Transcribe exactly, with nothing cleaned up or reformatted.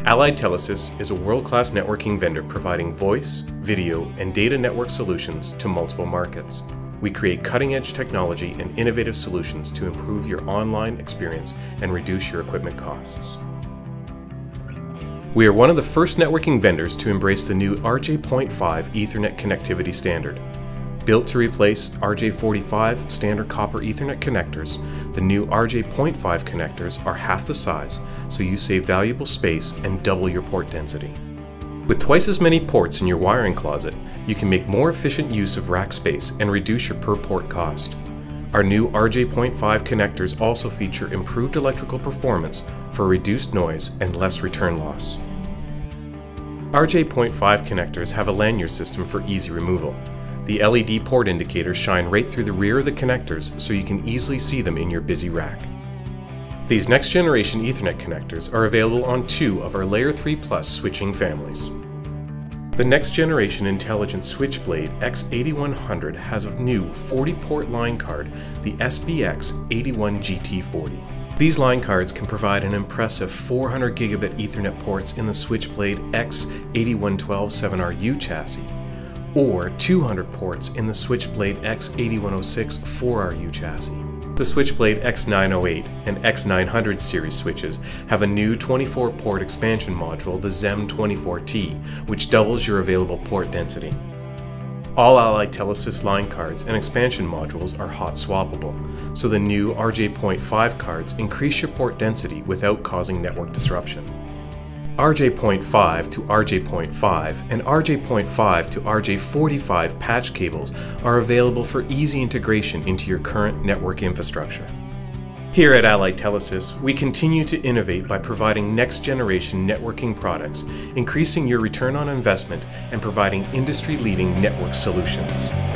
Allied Telesys is a world-class networking vendor providing voice, video, and data network solutions to multiple markets. We create cutting-edge technology and innovative solutions to improve your online experience and reduce your equipment costs. We are one of the first networking vendors to embrace the new R J point five Ethernet connectivity standard. Built to replace R J forty-five standard copper Ethernet connectors, the new R J point five connectors are half the size, so you save valuable space and double your port density. With twice as many ports in your wiring closet, you can make more efficient use of rack space and reduce your per port cost. Our new R J point five connectors also feature improved electrical performance for reduced noise and less return loss. R J point five connectors have a lanyard system for easy removal. The L E D port indicators shine right through the rear of the connectors so you can easily see them in your busy rack. These next generation Ethernet connectors are available on two of our Layer three Plus switching families. The next generation intelligent Switchblade X eighty-one hundred has a new forty port line card, the S B X eighty-one G T forty. These line cards can provide an impressive four hundred gigabit Ethernet ports in the Switchblade X eighty-one twelve seven R U chassis, or two hundred ports in the Switchblade X eighty-one oh six four R U chassis. The Switchblade X nine oh eight and X nine hundred series switches have a new twenty-four port expansion module, the Z E M twenty-four T, which doubles your available port density. All Allied Telesys line cards and expansion modules are hot swappable, so the new R J point five cards increase your port density without causing network disruption. R J point five to R J point five and R J point five to R J forty-five patch cables are available for easy integration into your current network infrastructure. Here at Allied Telesys, we continue to innovate by providing next-generation networking products, increasing your return on investment and providing industry-leading network solutions.